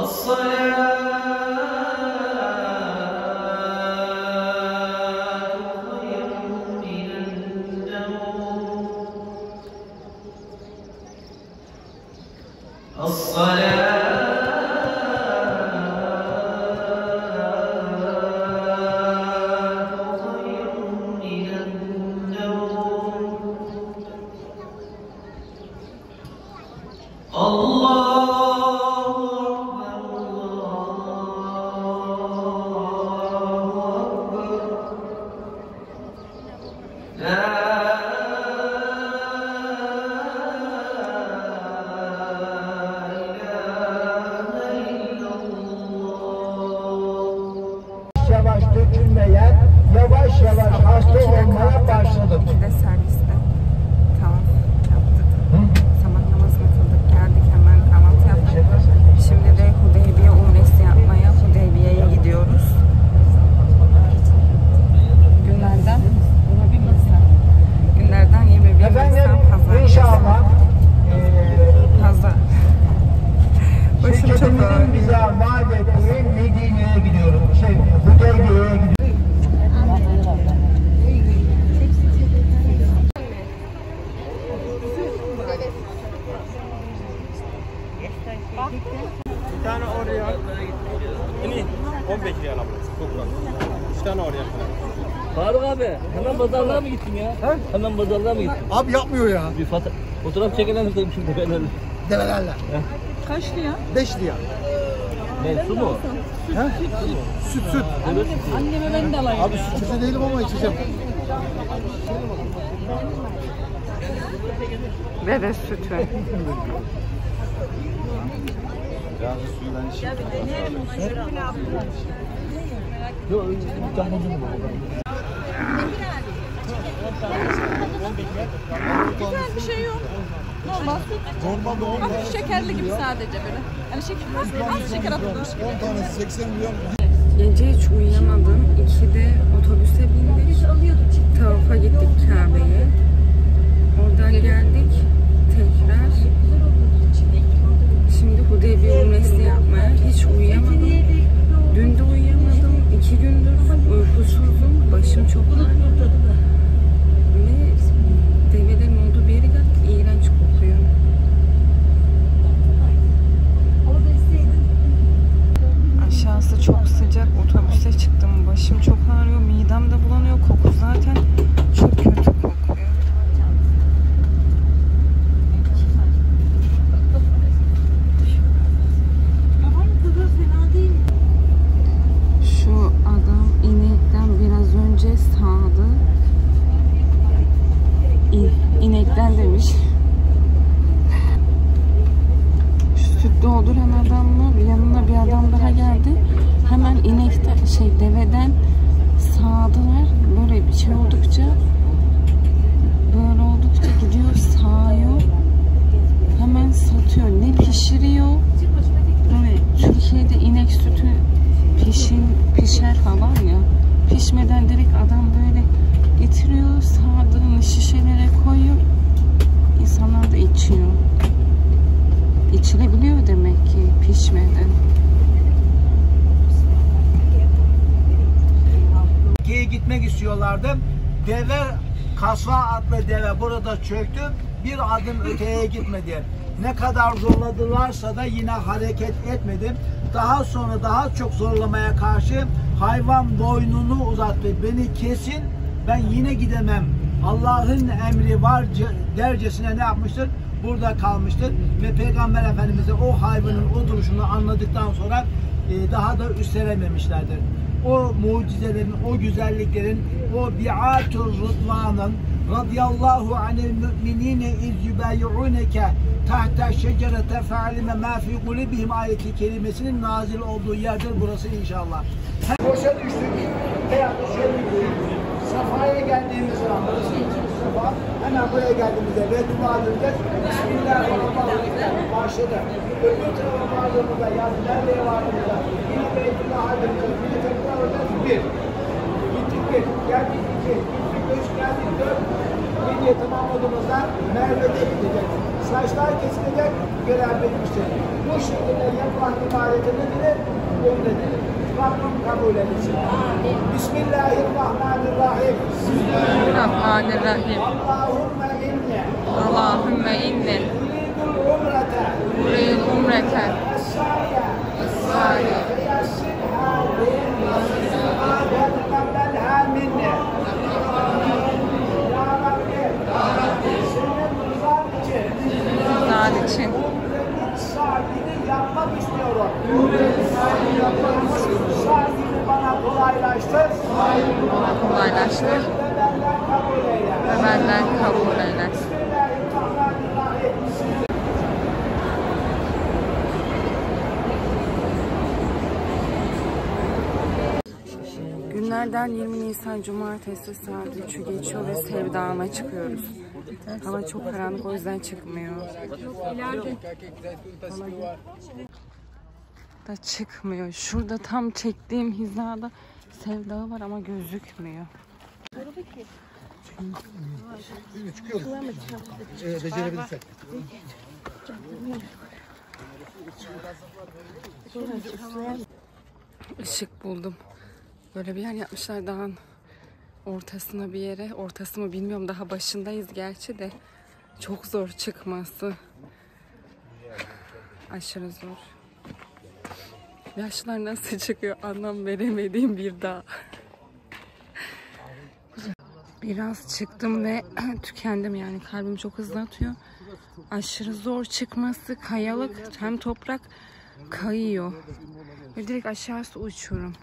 Yavaş dökülmeye, yavaş yavaş hasta olmaya başladım. Bir de serviste tavaf yaptık. Sabah namazını kıldık, geldik, hemen kahvaltı yaptık. Şimdi de Hudeybiye umresi yapmaya Hudeybiye'ye gidiyoruz. Günlerden 21 Nisan Pazar. İnşallah Pazar. Başım çok ağrıyor. bize vaat ettiği Medine'ye gidiyorum. Hudeybiye'ye gidiyorum. Bir tane oraya. Yine 15 liraya alabiliriz. 3 tane oraya. Faruk abi hemen pazarlığa mı gittin ya? He? Hemen pazarlığa mı gittin? Abi yapmıyor ya. Bir fotoğraf çekelim mi şurada develerle? Develerle. Kaç lira? 5 lira. Ne su mu? He? Süt. Anneme ben de alayım. Abi sütçü değilim ama içeceğim. Deve sütü. Yok, bir tane mi? Güzel bir şey yok. Normal süt. Hafif şekerli gibi sadece böyle. Yani şeker, az şeker atılmış gibi. 10 tanesi 80 milyon. Gece hiç uyuyamadım. 2'de otobüse bindik. Tavafa gittik Kabe'ye. Oradan geldik. Tekrar. Şimdi Hudeybiye umresi yapmaya hiç uyuyamadım. Dün de uyuyamadım. 2 gündür uykusuzum. Başım çok ağrıyor. Ve develerin olduğu bir yere geldik. İğrenç kokuyor. Aşağısı çok sıcak. Otobüse çıktım. Başım çok ağrıyor. Midem de bulanıyor. Koku zaten çok kötü kokuyor. Şu adam inekten biraz önce sağdı. İnekten demiş. Şu süt dolduran adamla yanına bir adam daha geldi. Hemen inekten deveden sağdılar. Böyle bir şey oldukça gidiyor sağıyor. Hemen satıyor. Ne pişiriyor? Böyle Türkiye'de inek sütü pişer falan ya. Pişmeden direkt adam böyle getiriyor, sağdığını şişelere koyuyor. İnsanlar da içiyor. İçilebiliyor demek ki pişmeden. Gitmek istiyorlardı. Deve, Kasva adlı deve burada çöktü. Bir adım öteye gitmedi. Ne kadar zorladılarsa da yine hareket etmedi. Daha sonra daha çok zorlamaya karşı hayvan boynunu uzattı. Beni kesin, ben yine gidemem. Allah'ın emri var dercesine ne yapmıştır? Burada kalmıştır. Ve Peygamber Efendimiz'e o hayvanın o duruşunu anladıktan sonra daha da üstelememişlerdir. O mucizelerin, o güzelliklerin, o bi'atur rıdvanın radıyallahu anil müminine iz yubayi'uneke tahta şecerete fe'alime ma fi kulubihim ayeti kelimesinin nazil olduğu yerdir burası inşallah. Boşa düştük. Veyahut da şöyle bir Safa'ya geldiğimiz zaman, burası ikinci Safa, hemen buraya geldiğimizde ve dua edeceğiz. Bismillahirrahmanirrahim. Başladı. Öbür tarafa vardığımızda, yani nereye vardığımızda, yine Beytullah'a döneceğiz. Yine tekrar olacağız. 1. Gittik 1. Geldik 2. Gittik 3. Geldik 4. Geriye tamamladığımızda Merve'de gideceğiz. saçlar kesilecek, görev bitmiştir. Bu şekilde yapılan ibadetini bile onu dedi. Rabbim kabul etsin. Bismillahirrahmanirrahim. Bismillahirrahmanirrahim. Allahümme inni uridul umrete es-sâliye rızan için saatini yapmak istiyorum. Saatini bana kolaylaştır. kolaylaştır ve benden kabul eyle. Günlerden 20 Nisan Cumartesi saat 3'ü geçiyor ve Sevdağı'na çıkıyoruz. Hava çok karanlık, o yüzden çıkmıyor. Da çıkmıyor. Şurada tam çektiğim hizada Sevdağı var ama gözükmüyor. Çıkıyoruz. Becerebilirsek. Işık buldum. Böyle bir yer yapmışlar dağın ortasına bir yere. Ortası mı bilmiyorum, daha başındayız gerçi de. Çok zor çıkması. Aşırı zor. Yaşlılar nasıl çıkıyor anlam veremediğim bir dağ. Biraz çıktım ve tükendim, yani kalbim çok hızlı atıyor. Aşırı zor çıkması, kayalık, hem toprak kayıyor. Ve direkt aşağısı uçuyorum.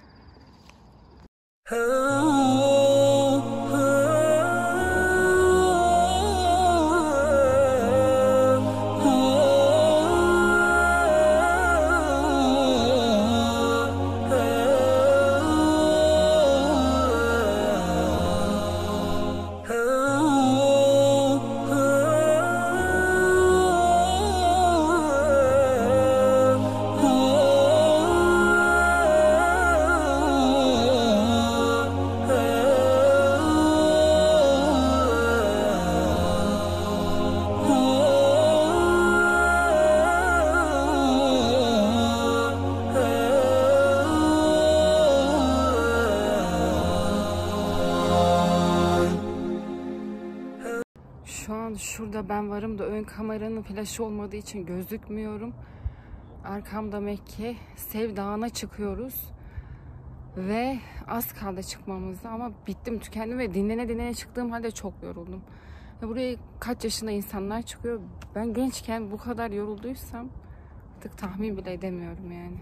Şu an şurada ben varım da ön kameranın flaşı olmadığı için gözükmüyorum. Arkamda Mekke, Sevdağı'na çıkıyoruz. Ve az kaldı çıkmamızda ama bittim, tükendim ve dinlene çıktığım halde çok yoruldum. Ve buraya kaç yaşında insanlar çıkıyor. Ben gençken bu kadar yorulduysam artık tahmin bile edemiyorum yani.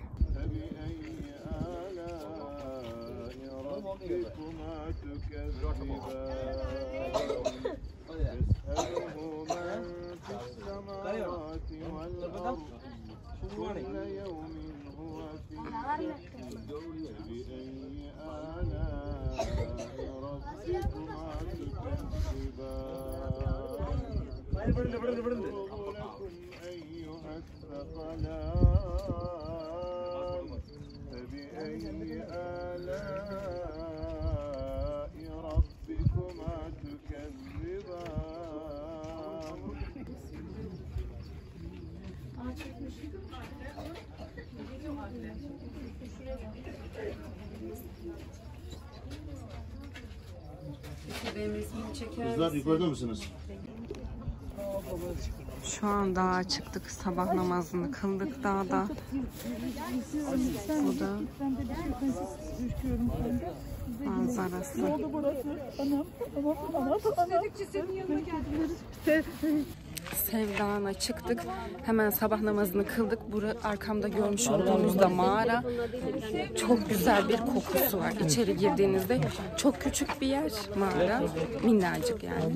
Kızlar yukarıda mısınız? Şu an dağa çıktık, sabah namazını kıldık dağda. Bu da manzarası. Sevdağı'na çıktık. Hemen sabah namazını kıldık. Arkamda görmüş olduğunuz da mağara. Çok güzel bir kokusu var. İçeri girdiğinizde çok küçük bir yer mağara. Minnacık yani.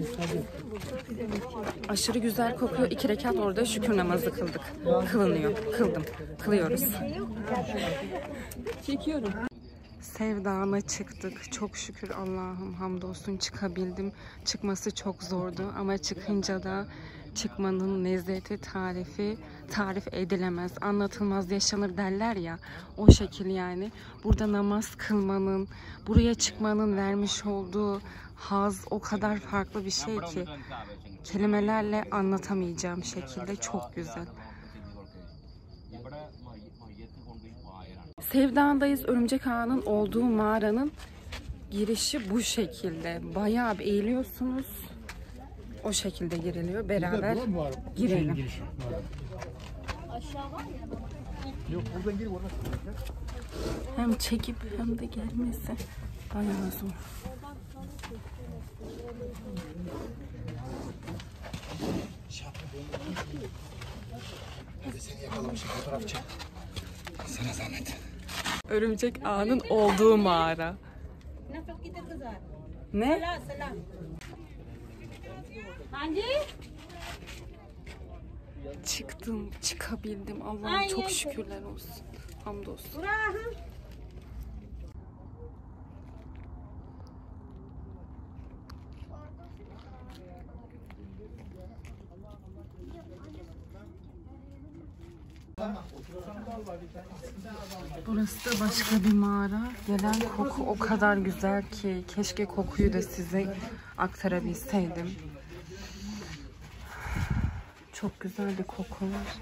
Aşırı güzel kokuyor. 2 rekat orada şükür namazı kıldık. Kılıyoruz. Çekiyorum. Sevdağı'na çıktık. Çok şükür Allah'ım hamdolsun çıkabildim. Çıkması çok zordu ama çıkınca da çıkmanın lezzeti, tarif edilemez, anlatılmaz, yaşanır derler ya, o şekil yani. Burada namaz kılmanın, buraya çıkmanın vermiş olduğu haz o kadar farklı bir şey ki kelimelerle anlatamayacağım şekilde çok güzel. Sevda'dayız. Örümcek Ağa'nın olduğu mağaranın girişi bu şekilde. Bayağı bir eğiliyorsunuz. O şekilde giriliyor. Beraber girelim. Hem çekip hem de gelmesi bayağı zor. Hadi seni yakalamışım, fotoğraf çek. Sana zahmet. Örümcek Ağa'nın olduğu mağara. Ne? Çıktım, çıkabildim. Allah'ım çok şükürler olsun. Hamdolsun. Burası da başka bir mağara. Gelen koku o kadar güzel ki keşke kokuyu da size aktarabilseydim. Çok güzel bir koku var.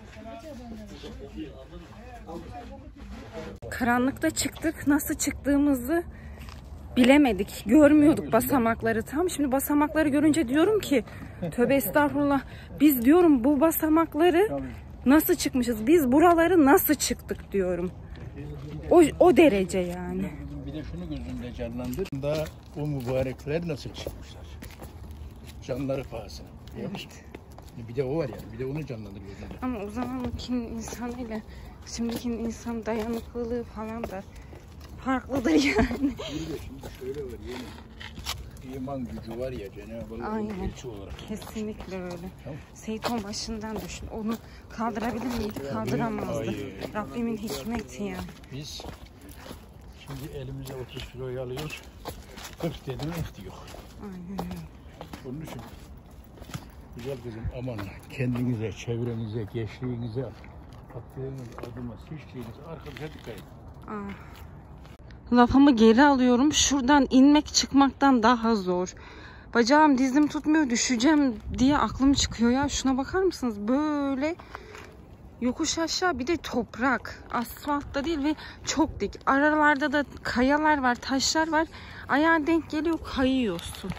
Karanlıkta çıktık. Nasıl çıktığımızı bilemedik. Görmüyorduk basamakları tam. Şimdi basamakları görünce diyorum ki tövbe estağfurullah. Biz diyorum bu basamakları nasıl çıkmışız? Biz buraları nasıl çıktık diyorum. O derece yani. Bir de şunu gözümde canlandır. Da o mübarekler nasıl çıkmışlar? Canları pahasına. Evet. Bir de o var yani. Bir de onu canlandır gözümde. Ama o zamanki insanıyla şimdiki insan dayanıklılığı falan da farklıdır yani. Şimdi şöyle var yani. İman gücü var ya Cenab-ı Allah'ın elçi olarak. Kesinlikle öyle. Tamam. Seyton başından düşün. Onu kaldırabilir miydi? Kaldıramazdı. Hayır. Rabbimin hikmeti yani. Biz şimdi elimize 30 kiloyu alıyoruz. 40 dedim efti yok. Aynen öyle. Onun için güzel kızım aman kendinize, çevrenize, gençliğinize, attığınız adıma, seçtiğiniz arkadaşa dikkat edin. Lafımı geri alıyorum. Şuradan inmek çıkmaktan daha zor. Bacağım dizim tutmuyor, düşeceğim diye aklım çıkıyor ya. Şuna bakar mısınız? Böyle yokuş aşağı, bir de toprak. Asfaltta değil ve çok dik. Aralarda da kayalar var, taşlar var. Ayağın denk geliyor, kayıyorsun.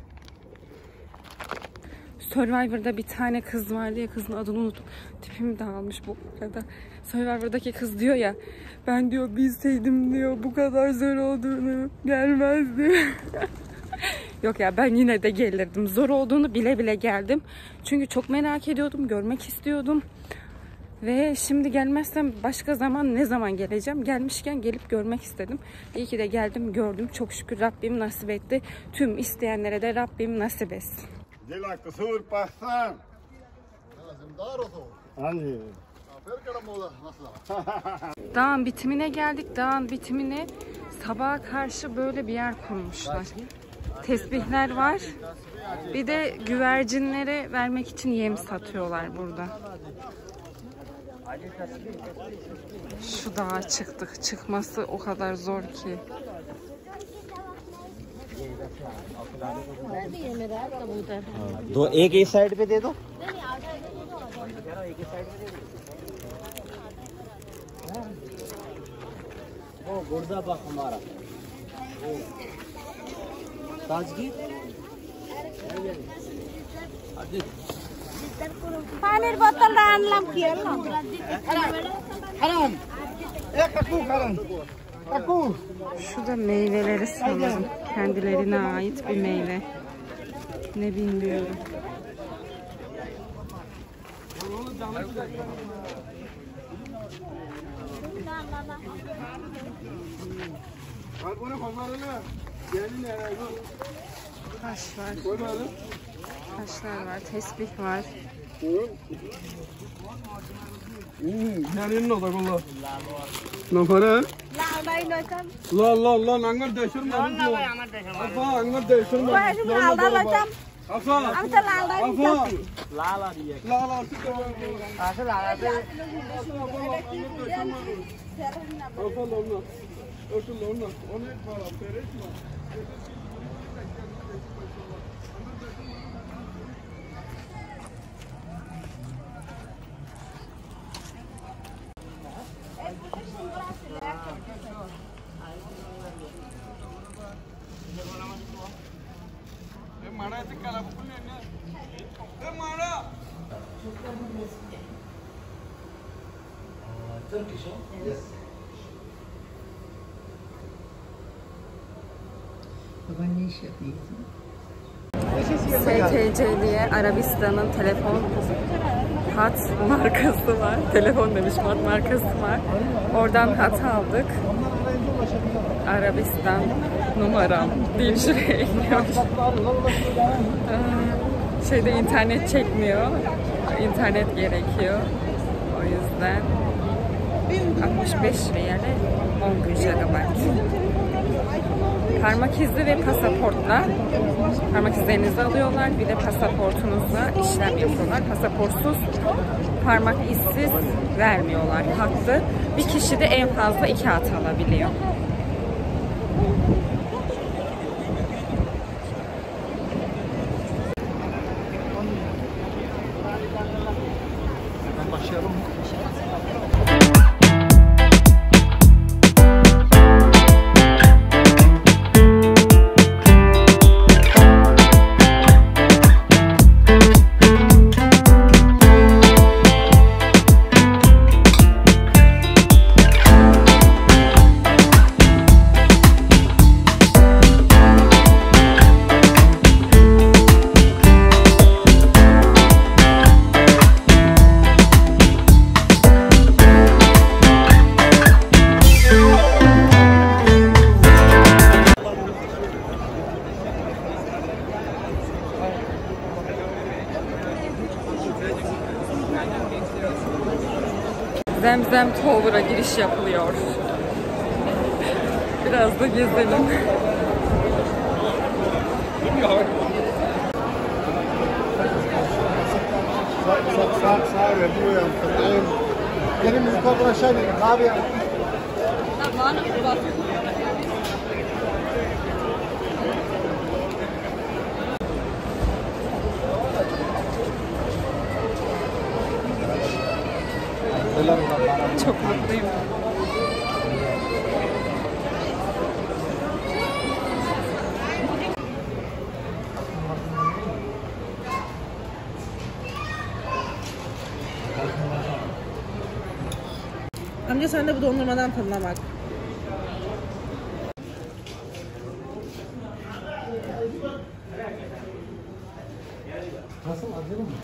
Survivor'da bir tane kız vardı ya, kızın adını unuttum. Tipim dağılmış bu arada. Survivor'daki kız diyor ya, ben diyor bilseydim diyor bu kadar zor olduğunu gelmezdi. Yok ya, ben yine de gelirdim. Zor olduğunu bile bile geldim. Çünkü çok merak ediyordum, görmek istiyordum. Ve şimdi gelmezsem başka zaman ne zaman geleceğim? Gelmişken gelip görmek istedim. İyi ki de geldim, gördüm. Çok şükür Rabbim nasip etti. Tüm isteyenlere de Rabbim nasip etsin. Dila kusur pasar. Hani. Dağın bitimine geldik. Dağın bitimine sabaha karşı böyle bir yer kurmuşlar. Tesbihler var. Bir de güvercinlere vermek için yem satıyorlar burada. Şu dağa çıktık. Çıkması o kadar zor ki. दो एक इस साइड पे दे दो। O burada bak hamaरा ताजगी পানির বোতলটা আনলাম কি হলো? Karan. Kaku karan. Kaku. Şu da meyveleri sanırım. Kendilerine ait bir meyve. Ne bilmiyorum. Taş var. Taşlar var. Tesbih var. Yanin no da kolla. No para. La la la nangar deşir mi? Apa angar deşir mi? STC diye Arabistan'ın telefon hat markası var. Telefon demiş, hat markası var. Oradan hat aldık. Arabistan numaram diye şuraya ekliyor. Şeyde internet çekmiyor. İnternet gerekiyor. O yüzden 65 riyale 10 GB. Parmak izi ve pasaportla parmak izlerinizi alıyorlar. Bir de pasaportunuzla işlem yapıyorlar. Pasaportsuz, parmak izsiz vermiyorlar hattı. Bir kişi de en fazla 2 hat alabiliyor. Başlayalım. Zemzem Tower'a giriş yapılıyor. Biraz da gezelim. Sağ ve bu yan. Elimizi kaldır aşağı inelim. Abi ya. Çok mutluyum. Amca sen de bu dondurmadan tadına bak. Nasıl acılı mı?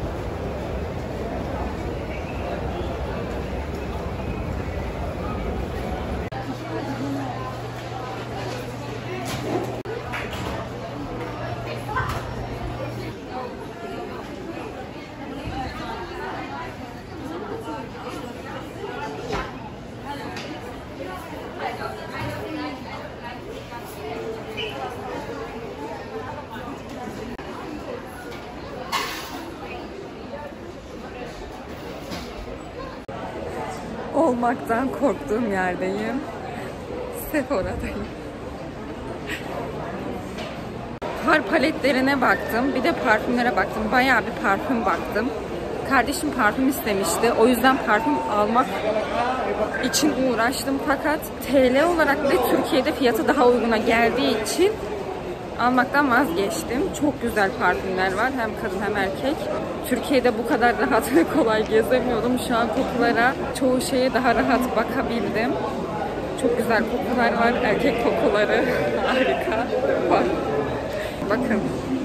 Olmaktan korktuğum yerdeyim. Sephora'dayım. Far paletlerine baktım. Bir de parfümlere baktım. Bayağı bir parfüm baktım. Kardeşim parfüm istemişti. O yüzden parfüm almak için uğraştım. Fakat TL olarak ve Türkiye'de fiyatı daha uyguna geldiği için almaktan vazgeçtim. Çok güzel parfümler var. Hem kadın hem erkek. Türkiye'de bu kadar rahat ve kolay gezemiyordum. Şu an kokulara, çoğu şeye daha rahat bakabildim. Çok güzel kokular var. Erkek kokuları harika var. Bakın.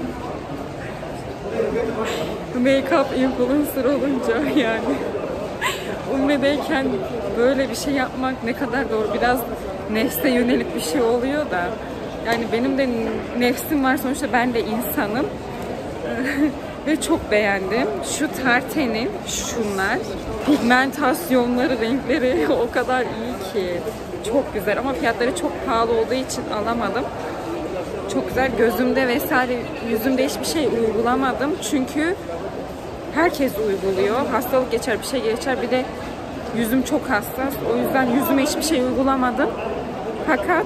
Make-up influencer olunca yani Umre'deyken böyle bir şey yapmak ne kadar doğru. Biraz nefse yönelik bir şey oluyor da. Yani benim de nefsim var sonuçta, ben de insanım. Ve çok beğendim. Şu Tarte'nin şunlar, pigmentasyonları, renkleri o kadar iyi ki. Çok güzel ama fiyatları çok pahalı olduğu için alamadım. çok güzel. Gözümde vesaire, yüzümde hiçbir şey uygulamadım. Çünkü herkes uyguluyor. Hastalık geçer, bir şey geçer. Bir de yüzüm çok hassas. O yüzden yüzüme hiçbir şey uygulamadım. Fakat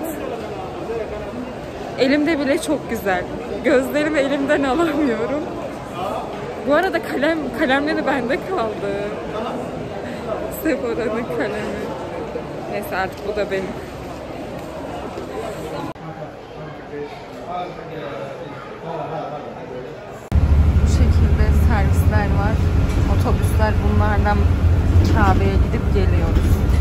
elimde bile çok güzel. Gözlerimi elimden alamıyorum. Bu arada kalemleri bende kaldı. Sephora'nın kalemi. Neyse artık bu da benim. Bu şekilde servisler var. Otobüsler, bunlardan Kabe'ye gidip geliyoruz.